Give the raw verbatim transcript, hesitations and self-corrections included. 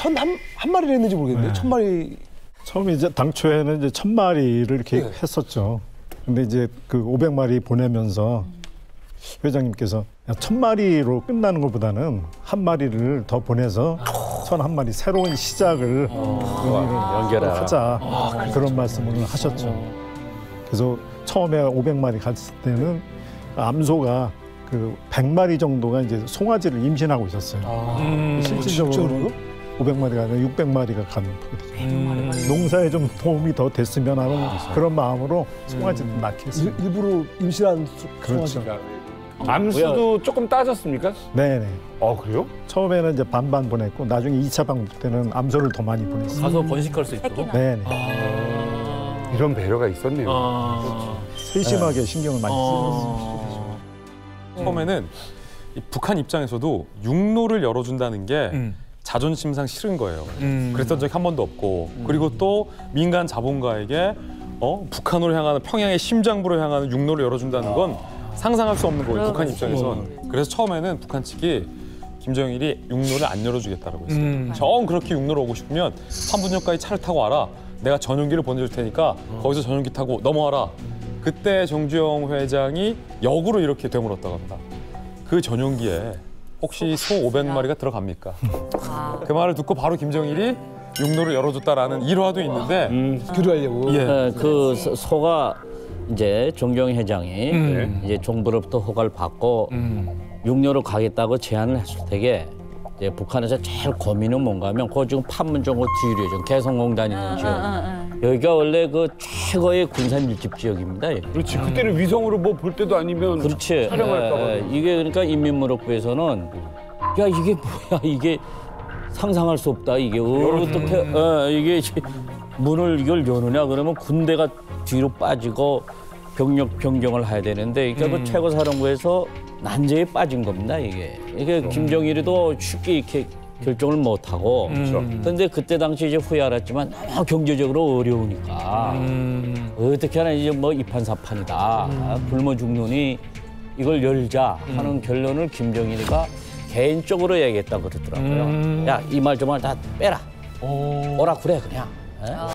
천 한 한 마리를 했는지 모르겠는데 네. 천 마리. 처음에 이제 당초에는 이제 천 마리를 계획했었죠. 네. 근데 이제 그 오백 마리 보내면서 회장님께서 천 마리로 끝나는 것보다는 한 마리를 더 보내서 천한 마리 새로운 시작을 어, 연결하자 하자 아, 그런 말씀을 하셨죠. 그래서 처음에 오백 마리 갔을 때는 암소가 그 백 마리 정도가 이제 송아지를 임신하고 있었어요. 아, 음, 실질적으로 오백 마리가 아니라 육백 마리가 가는 음, 농사에 좀 도움이 더 됐으면 하는 아, 그런 마음으로 송아지를 음, 낳게 했어요. 일부러 임신한 그렇죠. 송아지가. 암수도 조금 따졌습니까? 네네. 어 그래요? 처음에는 이제 반반 보냈고 나중에 이 차 방북 때는 암소를 더 많이 보냈어요. 가서 번식할 수 있도록? 네네. 아... 이런 배려가 있었네요. 아... 세심하게 네. 신경을 많이 쓰였어요. 아... 처음에는 이 북한 입장에서도 육로를 열어준다는 게 음. 자존심상 싫은 거예요. 음. 그랬던 적이 한 번도 없고 음. 그리고 또 민간 자본가에게 어? 북한으로 향하는 평양의 심장부로 향하는 육로를 열어준다는 건 상상할 수 없는 거예요, 북한 입장에선. 그래서 처음에는 북한 측이 김정일이 육로를 안 열어주겠다라고 했어요. 음. 정 그렇게 육로로 오고 싶으면 판문점까지 차를 타고 와라. 내가 전용기를 보내줄 테니까 어. 거기서 전용기 타고 넘어와라. 그때 정주영 회장이 역으로 이렇게 되물었다고 합니다. 그 전용기에 혹시 소 오백 마리가 들어갑니까? 아. 그 말을 듣고 바로 김정일이 육로를 열어줬다라는 일화도 있는데 음. 교류하려고. 예. 네, 그 소가 이제 정주영 회장이 음. 이제 정부로부터 허가를 받고 음. 육로로 가겠다고 제안을 했을 때에 이제 북한에서 제일 고민은 뭔가 하면 그 지금 판문점 뒤로 좀 개성공단 있는 지역. 아, 아, 아. 여기가 원래 그 최고의 군사 밀집 지역입니다. 그렇지. 그때는 위성으로 뭐 볼 때도 아니면 그렇지. 촬영할까 봐. 이게 그러니까 인민무력부에서는 야 이게 뭐야 이게 상상할 수 없다 이게 어떻게 어, 이게 문을 이걸 여느냐 그러면 군대가 뒤로 빠지고 병력 변경을 해야 되는데 그러니까 음. 그 최고사령부에서 난제에 빠진 겁니다 이게 이게 음. 김정일이도 쉽게 이렇게 결정을 못 하고 음. 그런데 그때 당시 이제 후에 알았지만 너무 경제적으로 어려우니까 음. 어떻게 하나 이제 뭐 이판사판이다 음. 굶어 죽느니 이걸 열자 하는 음. 결론을 김정일이가 개인적으로 얘기했다고 그러더라고요. 음. 야 이 말 저 말 다 빼라 오. 오라 그래 그냥. 에?